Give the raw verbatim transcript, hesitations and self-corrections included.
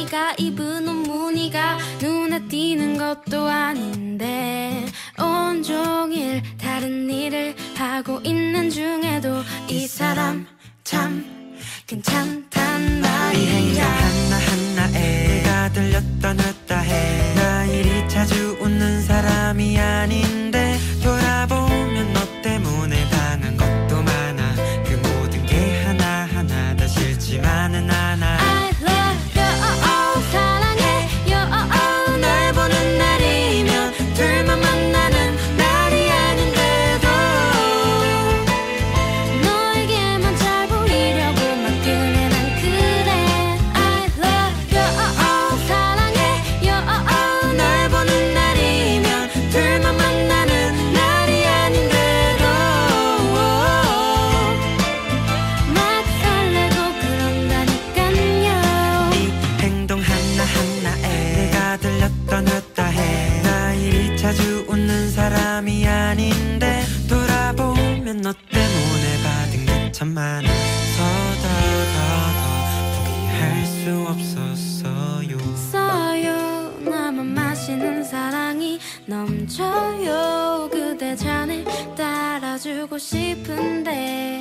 네가 입은 옷 무늬가 눈에 띄는 것도 아닌데 온종일 다른 일을 하고 있는 중에도 이 사람 참 괜찮단 말이야. 이 행동 하나하나에 내가 들렸다 놨다 해. 나 이리 자주 웃는 사람이 아닌데 돌아보면 너 때문에 당한 것도 많아. 그 모든 게 하나하나 다 싫지만은 않아. I love you, 사랑해요. 널 보는 날이면 둘만 만나는 날이 아닌데도 너에게만 잘 보이려고 막 그래 난 그래. I love you, 사랑해요. 널 보는 날이면 둘만 만나는 날이 아닌데도 막 설레고 그런다니깐요. 이 행동 하나하나에 내가 들렸다 놨다 해. 나 이리 자주 웃는 사람이 아닌데 돌아보면 너 때문에 받은 게 참 많아. 서더더더 포기할 수 없었어요. 써요. 나만 마시는 사랑이 넘쳐요. 그대 잔을 따라주고 싶은데